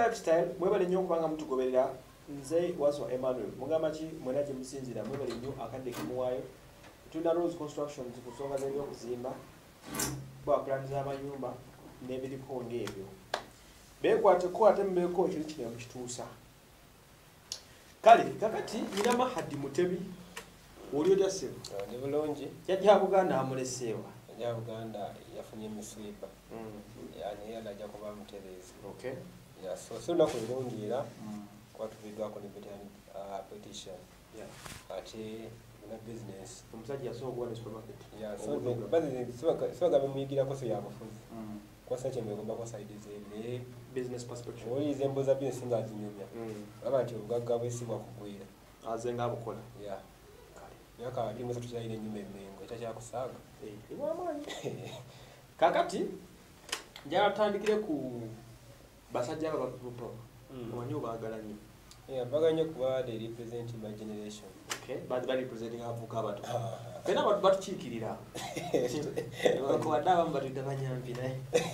lifestyle mwebale nnyo okubanga mutugoberera nze Wazo Emmanuel mugamba ki mwena gye musinzira mwebale nnyo akadde kemuwaayo tunda Rose Constructions ku nsonga z'ebyokuzimba plan z'amayumba n'ebiriko ng'ebyo beekwateko ate mubeeko ekintu kino mukituusa kale kakati nina Mahadi Mutebi oli otya ssebo ndi bulungi yajja Buganda amuleseewa ya Uganda yafunye emisiiba yani yalajja kuba mutereezi okay ya so lunaku lulungiira kwatubiddwako ne petition ate na business omusajja yasooka okuwa ne supermarket sibagambe muyigirako so yabufuzi kwasa kyemwegombako saidi zene business perspective oliiza embuza business nga zinyumya aba nti obugagga bwesibwa kugwira aze nga abukola myaka 23 tukyalina ennyumba emmengo etakyakusaaga iwamaanyi kakati njala tutandikire ku basajja aba people omanyi obaagala nnyo mbaga nnyo kuba they represent my generation bali representing abavubuka abato fena abantu batukiikirira wadde abamu batudde banyambi naye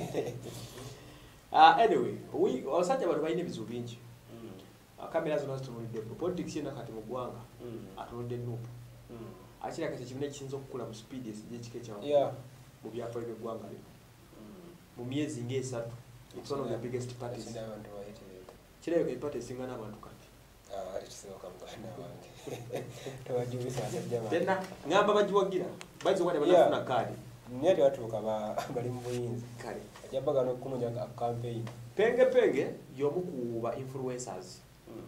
anyway abasajja abantu balina ebizibu bingi kamera zonna zitunulidde politics yena kati mu ggwanga atunudde nuupu akira kati ekibiina ekisinza okukula mu speed ekika ekyawa mu byafaayo by'eggwanga lino mu myezi ng'esatu it's one of the biggest parties kirabika epati esinga n'abantu kati tena ngamba bagiwagira bayiza wali banafuna kaadi naye tebatuuka bali mu buyinza kale ajabbaga n'okukunoonya campaign penge y'omu ku ba influencers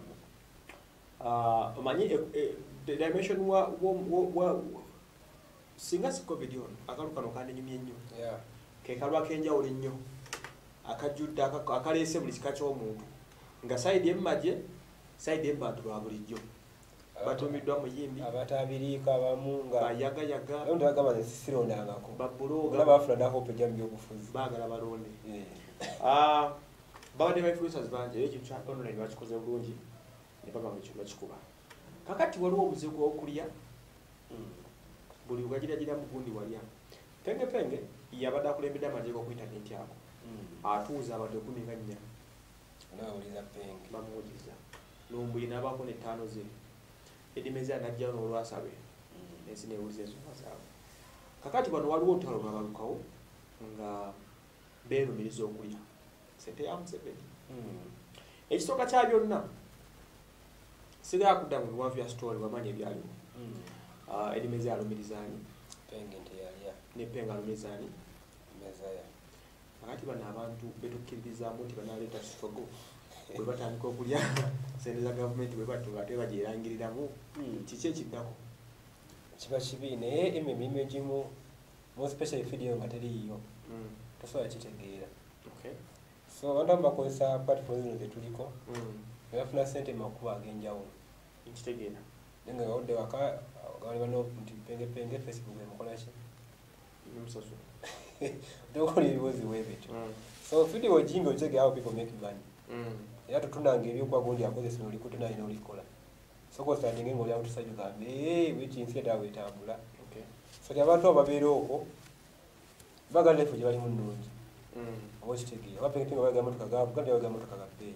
omanyi dimension wa singa si covid ono akalu kano kandinyumye nnyo ke kalwa kenjawulo ennyo akajjudde akaleese buli kika ky'omuntu nga sayidi emmagye sayidi embantu lwa bulijjo batumiddwa muyimbi abatabiriika abamu nga bayagayaga ndagamba nesisirondangako babuloga bafuna nahope ejja mu byobufuzi baagala balonde babadde ba influencers bangi era ekintu kya online bakikoze bulungi ne baba mu kintu bakikuba kakati waliwo omuzigo gw'okulya buli ugagiragira mugundi walya penge yabadde akulembedde amateeka ku intaneti ako atuuza abantu 14 nawuliza penge bamuwuliza nombuyi n'abaako ne 5 ze edimeze anajja n'olwasabe ensi neewuliza ensonga zaabwe kakati bano waliwo olutalo lwabalukawo nga beerumiriza okulya sente ya Museveni ekisooka kya byonna sigala kudda mu biwanvu ya story wamanya ebyaliwo edimeze alumirizaani penge nti yalya ne penga alumirizaani mezaya kakati bano abantu betukkiririzaamu nti banaleeta struggle bwe batandika okulya sente za gavumenti bwe batunga ate bagyerangiriramo kiki ekiddako kiba kibi naye emirimu egimu mo special video nga teriiyo tosobola kitegeera so abantu abamu bakozesa platform zino zetuliko bafuna sente makuba ag'enjawulo nkitegeera naye nga gawudde waka gawalibano nti penge Facebook emukola ki musasu tokola ebibuuzi weebityo so video jingo check how people make money era tutunanga ebyokuba gundi akozesa noliko tenalina olikola sokosandinge ng'oli awo tusajja gambe wekinsi etaawe etambula so ti abantu abo babeera okwo bagala efu gye balimu nnungi oba okitegeera abapengepenga baga motoka gaavu gandi baga motoka gabbeeyi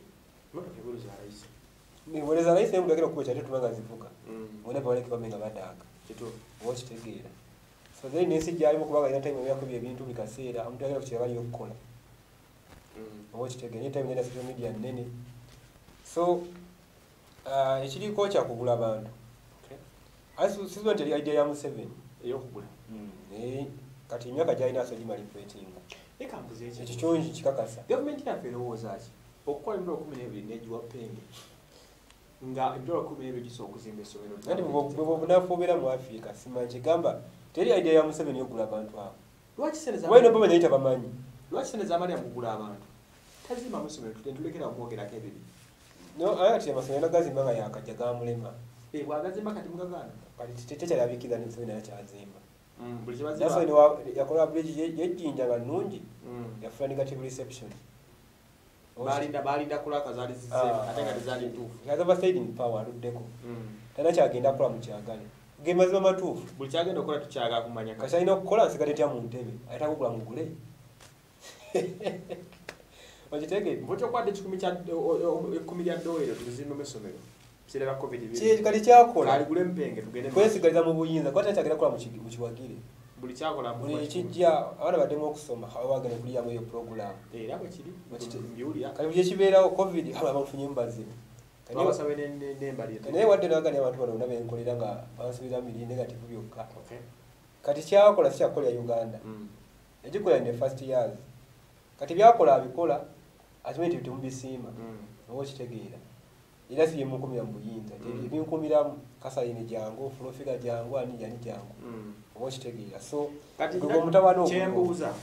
niweleza rais naye mutagenda okuba kyate tumanga zivuga ngone baleke bame nga badaaga oba okitegeera so then nensi gyalimu kubaga ina time emyaka ebintu buli kaseera omuntu agenda kukyera bali okukola oba okitegeera naye time nena social media nnene so ekiriko kyakugula abantu siziba nti idea ya Museveni ey'okugula kati emyaka gyalina aso gimalipwetinga ekyo kyongi kikakasa gavumenti yaffe erowooza ki okukola emitwalo 12 negiwa penge nga emitwalo 12 gisobola okuzimba essomero nti bwebunafu obeera mu Africa simanyi kigamba teri idea ya Museveni yokugula abantu abo lwaki bamanya yita bamanyi lwaki sente zamalya mugula abantu tazimba mu essomero tulekera okwogerako ebyo no ati amasomero gazimba nga yakajja gamulema bwagazimba kati mugagana kati tekyalabikiza ne Museveni yakyazimba buli kyebazimba yakola bridge yejjinja nga nnungi yafuna negative reception balinda kulaka zaali zizeemu ate nga tezaali ntuufu yazaba side in power aluddeko tana kyagenda kukola mu kyagale ge mazima matuufu buli kyagenda okukola tukyagala kumanya kati alina okukola nsigadde tya mu ntebe ayita kugula mugule Wakitegedde. Mpocho kwade $10 tuzimbe mesomero. Sireba COVID. Kali kyakola. Kali gule mpenge tugende. Kwesigaliza mu buyinza kwata kyagera kola mu kiwagire. Buli kyakola buli kijja abana bademo okusoma abagane kuliya mu program. Era bwe kiri. Mbiwulira. Kali bye kibeerawo COVID aba bafunye mbazi. Babasabe n'embali. Naye wadde naganya abantu bano nabe enkolera nga basubiza mili negative byokka. Okay. Kati kyakola si kyakola Uganda. Ekikola in the first years. Kati byakola abikola atimenti bitumubisiima. Owo kitegeera. Era si yemukumira mu buyinza. Ebinkumiramu Kasayini jangu, Flofiga jangu, ani jani jangu. Owo kitegeera. So kati omutabano kyembuuza.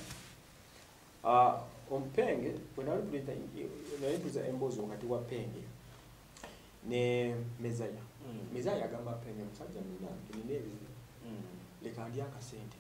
Ompenge wenalipuliza embuuzo wakati wa Penge ne Mezaya. Mezaya agamba Penge musajja munange ninebizi. Leka ndi akasente.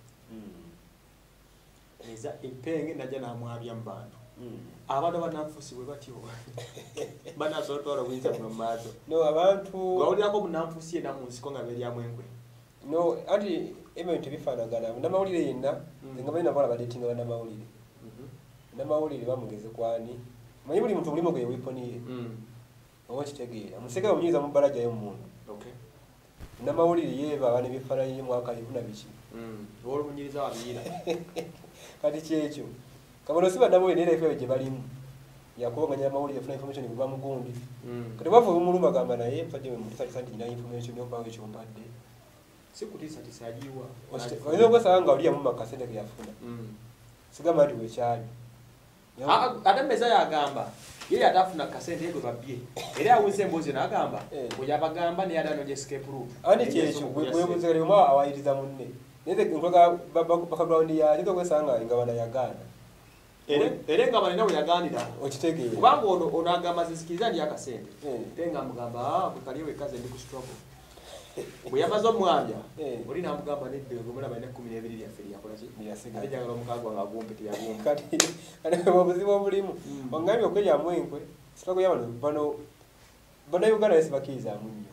Eza Penge najja namwabya mbando. Abantu bananfusibwe batyo. Bana sotora winza mu maazo. No abantu gwawulirako munanfusiye namunsiko nga beri amwenkwe. No ati ebintu bifaanagana namawulire yenna nga balina bala badetinga bana mawulire. Namawulire bamugeze kwani. Manyi buli muntu mulimo gwe wiponiye. Owo kitegeera. Museka omunyiza mu balaja y'omuntu. Okay. Namawulire yeba bane bifaananyi mwaka 20 Wolo munyiriza wabira. Kati kyekyo. Kabono siba nabo enera efe gye balimu. Yakobanga namawulire funa information kuva mu gundi. Kati bafu bumuluma gamba naye mpade mu tsali santi nyina information yo bawe ekyo mbadde. Sikutisa tisajiwa. Waliwo kwasanga oli yamu makasente ke yafuna. Sigamba ndi wekyali. Ate Mezaya agamba yeye atafuna kasente yego babye. Era awuze embozi n'agamba oya bagamba ne yadano je escape route. Ani kyekyo gwe muzere mwa awayiriza munne. Neze nkoga background ya nito kwesanga ingabana yagana. Ere ngabana nawe yaganira. Okitegeera. Kubanga ono agamba zisikiriza ndi akasente. Tenga mugamba bukaliwe kaze ndi ku struggle. Buyamazo mwanja. Oli namugamba nedde ngomula bana 12 ya feri yakola ki? Yasigala. Ajagala omukagwa nga gumpe tiyagumpe. Kati ana obuzibu obulimu. Wangambi okweja mwenkwe. Struggle yabano bano Uganda yesibakiriza munyo.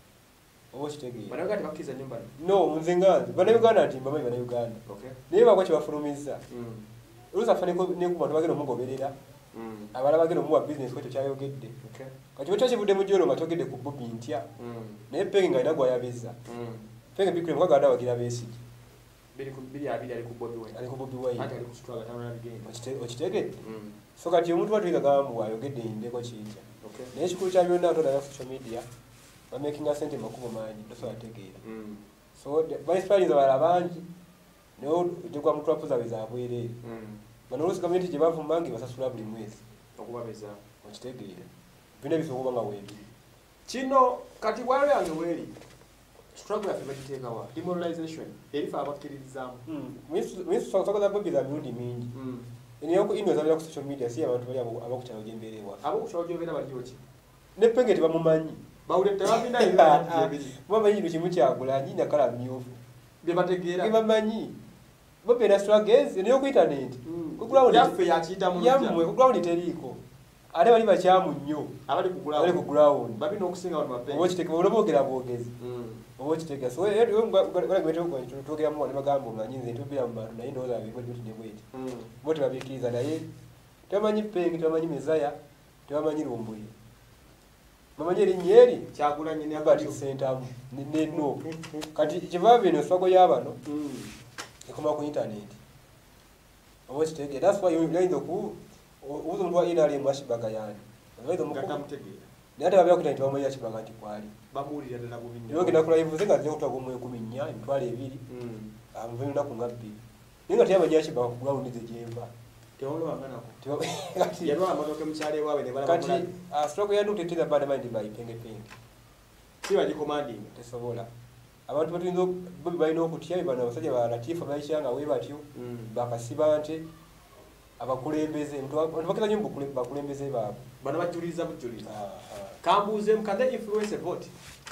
Obo kitegeera. Bana Uganda bakiza nyumba. No munzenganzi. Bana Uganda ati mbamai bana Uganda. Okay. Niye bakwa kibafulumiza. Urusa fane ko ne ku bantu bageno mugoberera. Abala bageno muwa business ko kyayogedde. Okay. Kati bwe kyakivudde mu joro nga togedde ku Bobby ntya. Naye Penge nga inagwa yabiza. Penge bikule mukaka ada wagira besigi. Bili abili ali ku Bobby Wine. Ali ku Bobby Wine. Ate ali ku struggle tawana again. Okitegedde. So kati omuntu watuiga gamu ayogedde indeko kinja. Okay. Naye kikulu kya byonna atola ya social media. Ba making a sente makubo manyi ndoso ategeera. So bali spaniza bala bangi. No jekwa mtu apuza beza abwere. Bano community je bavumbangi basasula buli mwezi. Okubabeza. Okitegeera. Bine bisokuba nga webi. Kino kati bwalo yange weri. Struggle ya fibeteka wa demoralization. Erifa abakirizamu. Misu sokoza Bobby za mirundi mingi. Eniyo ku ino zabira ku social media si abantu bali abakuchalo jemberewa. Abakuchalo jemberewa bali yoki. Ne Penge tibamumanyi. Bawule tewabina ibyo. Mama yintu kimu kyagula nyina kala myofu. Bebategeera. Bibamanyi. Bobby na struggles eniyo ku internet. Kugula yafe yakiyita mu yamwe kugula ndi teriko. Ale bali bakyamu nnyo. Abali ku ground. Babi n'okusinga abantu bapenge. Obo kiteke olobogera bwogezi. Obo kiteke so ngala gwete ko tugera mu magambo manyinze ntubira mu bantu naye ndoza biko ndi bwete. Bote babikiriza naye tamanyi Penge tamanyi Mezaya tamanyi Lumbuye. Mamanyi erinyeri kyagula nyine abati center ne no. Kati kivabe no swago yabano. Ekoma ku internet. Obo kiteke that's why you like ku uzo mtu wa ina ali mwashibaga yani. Wezo mukata mutegeera. Nata babya kutani twa mwenye chibaga nti kwali. Bamulira dala kubinya. Yo kina kula ivuze nga zyo kutwa kumwe 10 mitwale 2. Amuveni na kungabi. Ninga tyama nyashi ba ku ground ze jemba. Teolo angana ko. Kati yalwa amadoke mchale wawe ne bala kati stroke yanu tetira bana mind by Penge. Si waji commanding tesobola. Abantu batinzo Bobby balina okutya bana basajja ba Latifa bayishanga we batyo. Bakasiba nte abakulembeze mtu bakira nyumbu bakulembeze babo bana batuliza butuliza kambuze mkande influence vote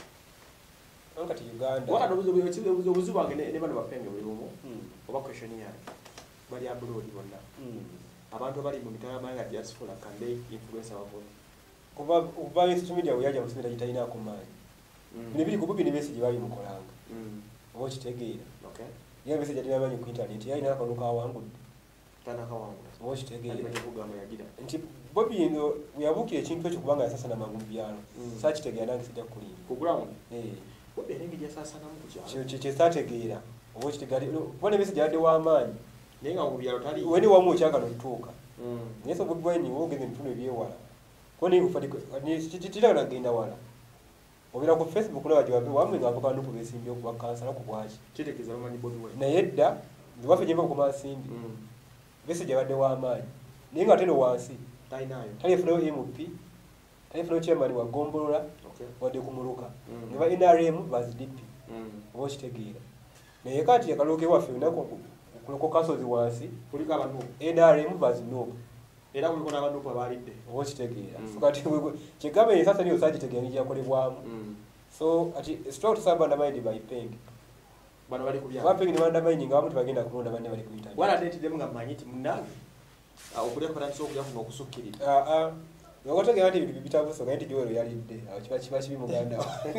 ngati Uganda wakati obuzo bange ne bana bapenge bulimu oba question yake bali abroad bonna abantu bali mu mitala banga diaspora kande influence vote kuba social media uyaja musimira gitalina kumanyi bili ku Bobby ne message bali mukolanga obo kitegeera okay ya message atina manyi ku internet yalina akaluka wangu tanakawangula okitegeera kugamba yagira nti Bobby eno yabuukira ekintu ekyo kubanga yasasana mangu mu byalo saakitegeera nange sijja kulimba ku ground Bobby engeri gyasasanamu ku kyalo kye saategeera oba okitegeera kubona emisi gyabadde w'amaanyi naye nga mu byalo tali weni wamu okyagala otutuuka naye so Bobby Wine woogeza emituno ebyewala kitagala genda wala obeera ku Facebook nawa gyewabe wamwe nga avukana ku besimbi okuba kansala ku bwaki kitegeeza bamanyi Bobby Wine naye dda waffe gyemba ku masimbi bese gyabadde w'amaanyi naye nga teno wansi talifunayo MP talifunayo chairman wa Gombolola wadde kumuluka ne ba NRM bazidipi oba okitegeera naye kati akalooke waffe kuloko kasozi wansi kuliko abantu NRM bazinuupu era kuliko n'abantu abalidde oba okitegeera so kati kyegamba ensasa niyo saagitegeera nijakolebwamu so ati strong saba na mind by peng bano bali kubya bapeng ni banda mind nga bamuti bagenda kulonda banne bali kuyita wala netidemu nga manyiti munange okulya patani so kulya kuno okusukirira Ngotegera nti ebintu bitabuso kandi Joero yalidde kiba kibi muganda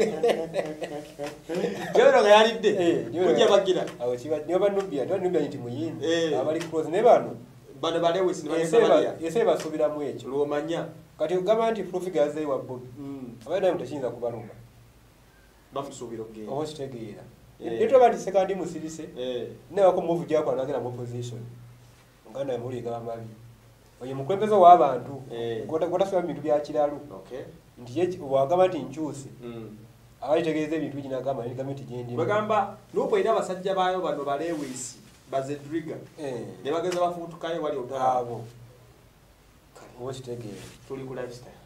Joero nga yalidde kujja bagira awo kiba niyo banubya nti muyindi abali close ne bano bale wesi ne bali ese basubiramu ekyo lwomanya kati ugamba nti proof gaze wa Bobby abadde mutachinza kubaluma bamusubira ogenda oho kitegeera nito bandi second musirise ne wako move gyako anagera mu position ngana muri gamba mabi oye mukwembezo w'abantu gota swa bintu bya kiralu nti ye wagamba nti nkyuse abayitegeeza ebintu binagamba ni gamiti gyendi bagamba nupo ina abasajja bayo bano balewisi bazedriga ne bageza bafutukayo wali otabo obo kitegeera tuli ku lifestyle